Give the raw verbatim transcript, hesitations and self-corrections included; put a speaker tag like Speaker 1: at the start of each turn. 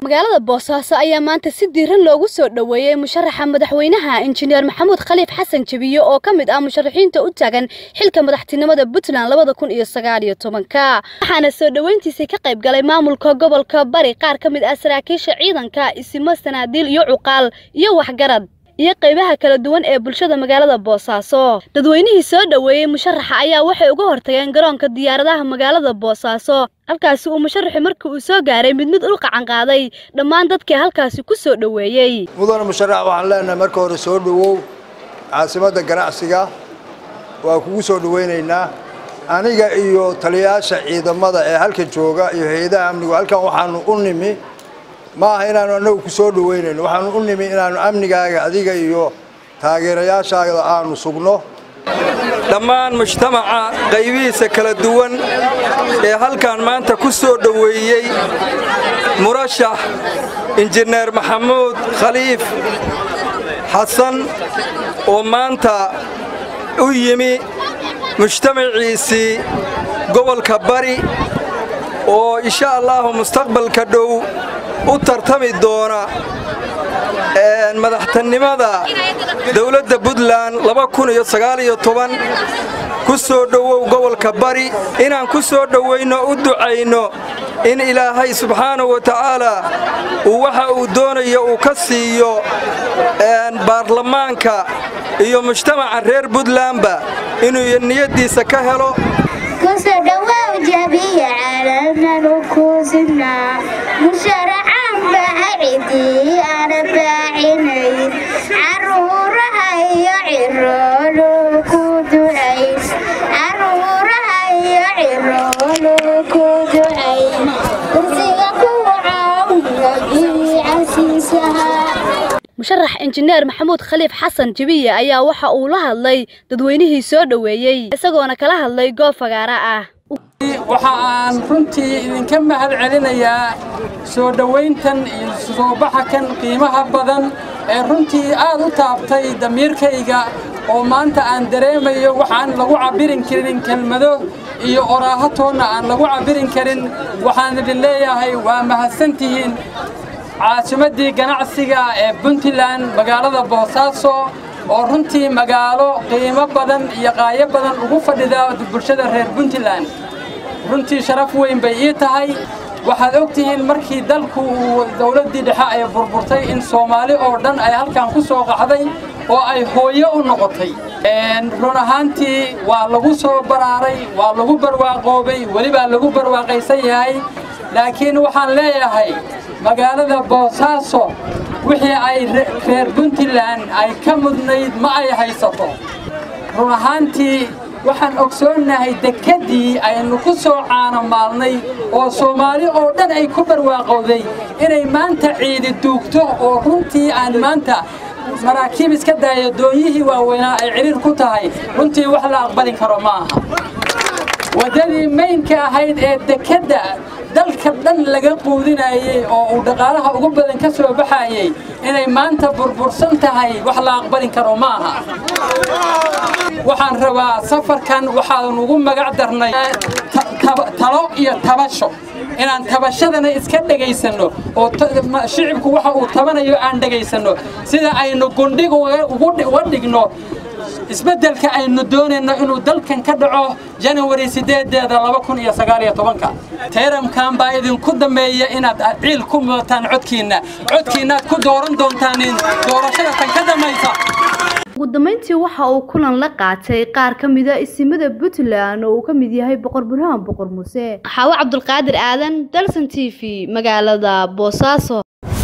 Speaker 1: magaalada Boosaaso ayaa maanta si diiran loogu soo dhaweeyay musharaxa madaxweynaha injineer Maxamuud Khaliif Xasan Jabiyo oo kamid ah musharaxiinta u taagan xilka madaxtinimada Puntland laba kun iyo sagaal iyo toban waxaana soo dhaweyntiisa ka qayb galay maamulka gobolka Bari qaar kamid ah saraakiisha ciidanka isma sanaadiil iyo cuqaal iyo waxgarad iyo qaybaha kala duwan ee bulshada magaalada Boosaaso dadweynihii soo dhaweeyay musharaxa ayaa waxay uga hortageen garoonka diyaaradaha magaalada Boosaaso halkaas uu musharaxu markii uu soo gaaray mid mid u qacan qaaday dhammaan dadkii halkaas ku soo dhaweeyay
Speaker 2: mudane musharax waxaan leenahay marka hore soo dhawow caasimada ganacsiga waa kugu soo dhaweynaynaa aniga iyo taliyaasha ciidamada ee halka jooga iyo hay'adaha amniga halkan waxaanu u nimi ma aha inaanu anagu ku soo dhaweynayno waxaanu u nimi inaanu amnigaaga adiga iyo taageerayaashaaga aanu sugno
Speaker 3: dhammaan mujtamaca qaybihiisa kala duwan ee halkan maanta ku soo dhaweeyay murashax injineer Maxamuud Khaliif Xasan oo maanta u yimi mujtamaciisi gobolka Bari oo insha Allah mustaqbalka dhow u tartami doona een madaxtinimada dawladda Puntland laba kun iyo sagaal iyo toban ku soo dhawow gobolka Bari inaan ku soo dhaweyno u duceyno in Ilaahay subhanahu wa ta'ala uu waxa uu doonayo uu ka siiyo een baarlamaanka iyo mujtamaca reer Puntlandba inuu niyadiisa ka helo
Speaker 4: كسر دواء جبي على نركوزنا مشرعا بعيدي أنا بعيني عرورها يعرولو كودعيس عرورها يعرولو كودعيس رزقكو عاوني عسيسها
Speaker 1: musharax injineer Maxamuud Khaliif Xasan Jabiyo ayaa waxa uu la hadlay dadweynihii soo dhaweeyay isagoona kala hadlay goob fagaara ah
Speaker 5: waxa aan runtii idinka mahad celinayaa soo dhaweyntan iyo soo baxakan qiimaha badan ee runtii aad u taabtay damiirkayga oo maanta aan dareemayo waxaan lagu cabirin karin kelmado iyo oraahatoona aan lagu cabirin karin waxaan idin leeyahay waa mahadsantihiin caasimadii ganacsiga ee Puntland magaalada Boosaaso oo runtii magaalo qiimo badan iyo qaayo badan ugu fadhida bulshada reer Puntland runtii sharaf weyn bay ii tahay waxaad ogtihiin markii dalku dawladii dhexe ay burburtay in Soomaali oo dhan ay halkan ku soo qaxday oo ay hooyo u noqotay een run ahaantii waa lagu soo baraaray waa lagu barwaaqoobay waliba lagu barwaaqaysan yahay laakiin waxaan leeyahay magaalada Boosaaso wixii ay reer Puntland ay ka mudnayd ma ay haysato run ahaantii waxaan ogsoonahay dekadii aynu ku soo caanamaalnay oo Soomaali oo dhan ay ku barwaaqowday inay maanta ciidi duugto oo runtii aan maanta maraakiib iska daayo doonyihii waaweynaa ay ciriir ku tahay runtii wax la aqbalin karo ma aha wadadii maynka ahayd ee dekada dalka dhan laga quudinayay oo uu dhaqaalaha ugu badan ka soo baxayay inay maanta burbursan tahay wax la aqbalin karo ma aha waxaan rabaa safarkan waxaan ugu magac darnay talo iyo tabasho inaan tabashadana iska dhageysano oo shicibku waxa uu tabanayo aan dhageysano sida aynu gundhiga ugu dhigno isbeddelka aynu doonayno inuu dalkan ka dhaco January sideedeeda laba kun iyo sagaal iyo toban teeramkan baa idin ku dameeya inaad ciil ku mootaan codkiina codkiina ku dooran doontaan doorashada tan ka dameysa
Speaker 1: ugu dambeyntii waxa uu kulan la qaatay qaar kamid ah isimada Puntland oo uu kamid yahay boqor Burhaan boqor Muuse Xawa Cabdulqaadir Aadan Dalsan T V magaalada Boosaaso.